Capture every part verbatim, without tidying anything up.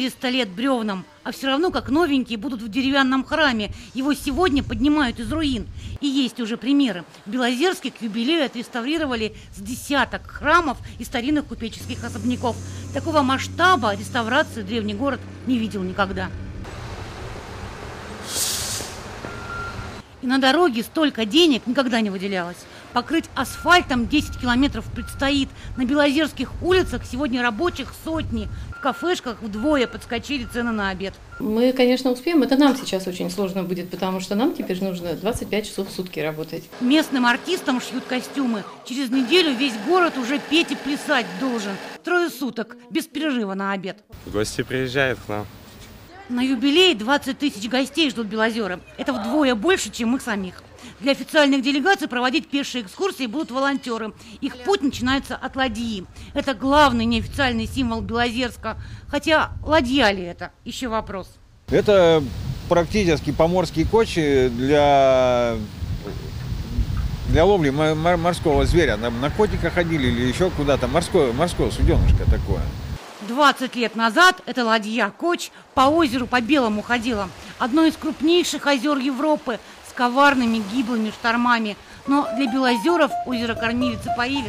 четыреста лет бревнам, а все равно как новенькие будут в деревянном храме. Его сегодня поднимают из руин. И есть уже примеры. В Белозерске к юбилею отреставрировали с десяток храмов и старинных купеческих особняков. Такого масштаба реставрации древний город не видел никогда. И на дороге столько денег никогда не выделялось. Покрыть асфальтом десять километров предстоит. На белозерских улицах сегодня рабочих сотни. В кафешках вдвое подскочили цены на обед. Мы, конечно, успеем. Это нам сейчас очень сложно будет, потому что нам теперь нужно двадцать пять часов в сутки работать. Местным артистам шьют костюмы. Через неделю весь город уже петь и плясать должен. Трое суток, без перерыва на обед. Гости приезжают к нам. На юбилей двадцать тысяч гостей ждут Белозеры. Это вдвое больше, чем их самих. Для официальных делегаций проводить пешие экскурсии будут волонтеры. Их путь начинается от ладьи. Это главный неофициальный символ Белозерска. Хотя ладья ли это? Еще вопрос. Это практически поморские кочи для, для ловли морского зверя. На, на котика ходили или еще куда-то. Морское, морское суденышко такое. двадцать лет назад эта ладья Коч по озеру по Белому ходила. Одно из крупнейших озер Европы с коварными гиблыми штормами. Но для белозеров озеро кормилец и поилец.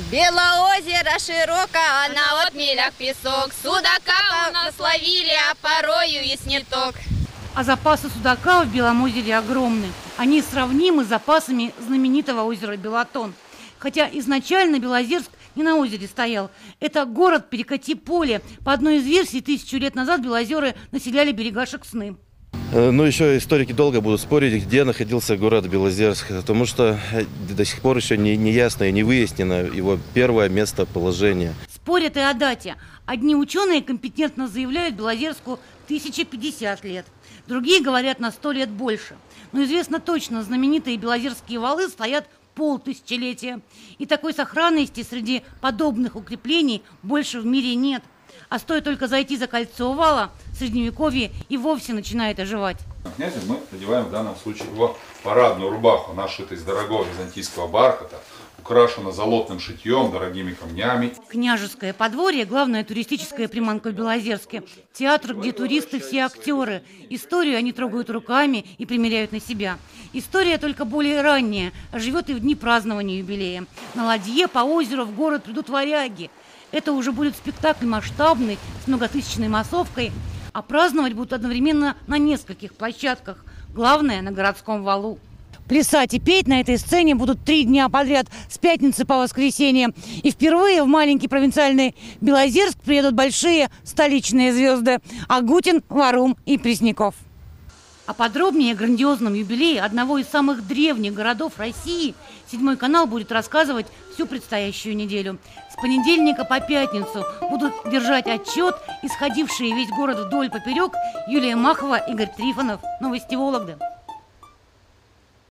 Белоозеро широко, а на отмелях песок. Судака у нас ловили, а порою и сниток. А запасы судака в Белом озере огромны. Они сравнимы с запасами знаменитого озера Белатон. Хотя изначально Белозерск не на озере стоял. Это город Перекати-поле. По одной из версий, тысячу лет назад Белозеры населяли берега Шексны. Ну, еще историки долго будут спорить, где находился город Белозерск, потому что до сих пор еще не, не ясно и не выяснено его первое местоположение. Спорят и о дате. Одни ученые компетентно заявляют Белозерску тысяча пятьдесят лет. Другие говорят на сто лет больше. Но известно точно, знаменитые белозерские валы стоят полтысячелетия. И такой сохранности среди подобных укреплений больше в мире нет. А стоит только зайти за кольцо вала, средневековье и вовсе начинает оживать. Князя мы надеваем в данном случае его парадную рубаху, нашитую из дорогого византийского бархата, украшена золотным шитьем, дорогими камнями. Княжеское подворье – главная туристическая приманка в Белозерске. Театр, где туристы все актеры. Историю они трогают руками и примеряют на себя. История только более ранняя, а живет и в дни празднования юбилея. На ладье по озеру в город придут варяги. Это уже будет спектакль масштабный, с многотысячной массовкой, а праздновать будут одновременно на нескольких площадках. Главное – на городском валу. Плясать и петь на этой сцене будут три дня подряд, с пятницы по воскресенье. И впервые в маленький провинциальный Белозерск приедут большие столичные звезды – Агутин, Варум и Пресняков. А подробнее о грандиозном юбилее одного из самых древних городов России Седьмой канал будет рассказывать всю предстоящую неделю. С понедельника по пятницу будут держать отчет исходившие весь город вдоль поперек Юлия Махова, Игорь Трифонов. Новости Вологды.